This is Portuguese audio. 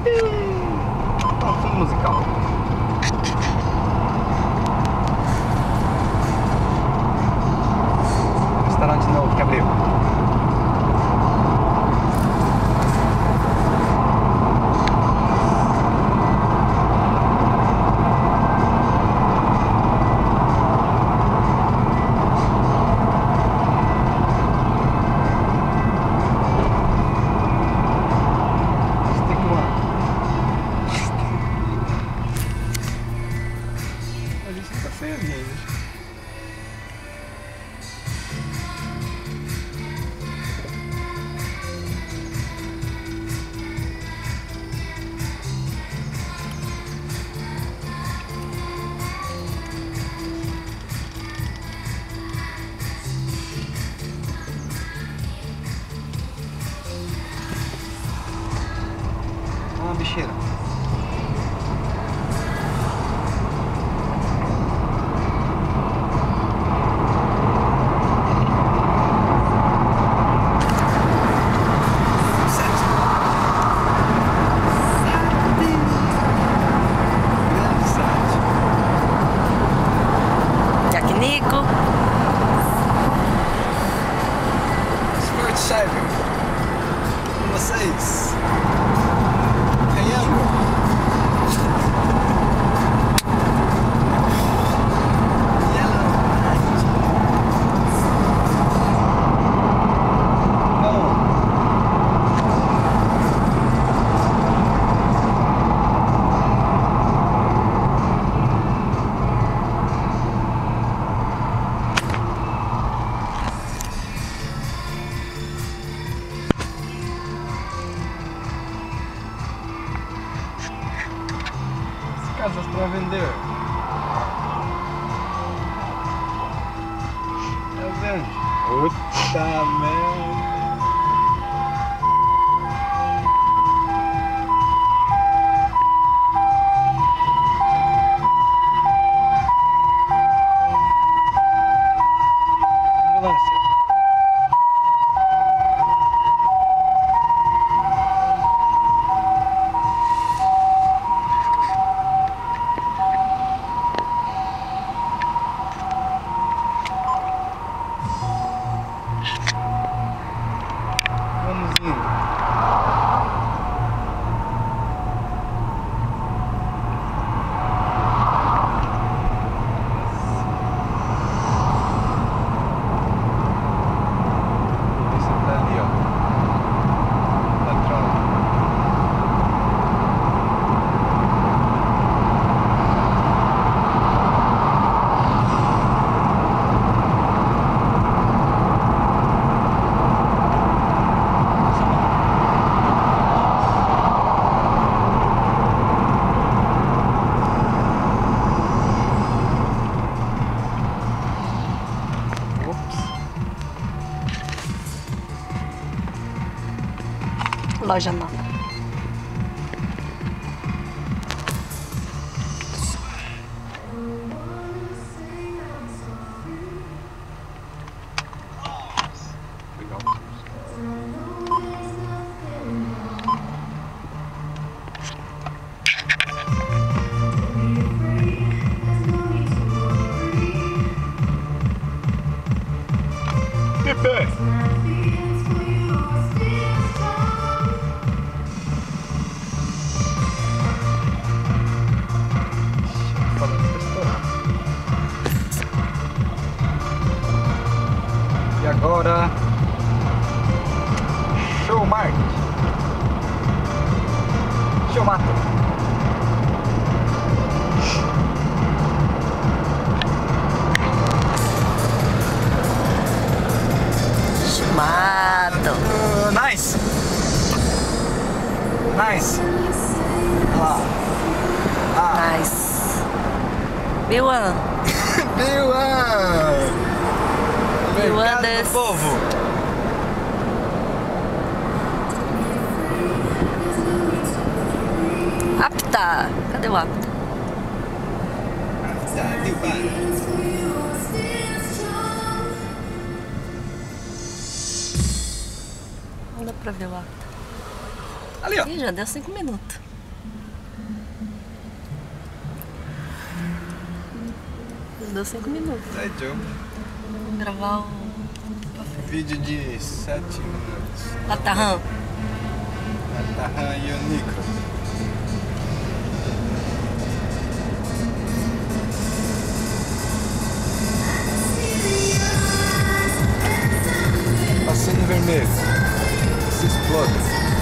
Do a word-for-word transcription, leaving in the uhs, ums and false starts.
Um fundo musical. Restaurante novo que abriu. Uma bicheira. Vocês ganhando. Casas para vender. Tá vendo? Puta merda. Ambulância. Vamos indo. Esse tá ali, ó. Da troca. Loja nova. Legal. Pepe! E agora, show market, show mato. Mato. Uh, nice, nice. Ah. Ah. Nice. B1. B um. B um Mercado des... do povo. Apta. Cadê o apta? Não dá pra ver o apta. Ali, ó. Ih, já deu cinco minutos. deu cinco minutos. Tá jogo. Vamos gravar um Vídeo de sete minutos. Latarran. Latarran e o Nico. Passando vermelho. Se explode.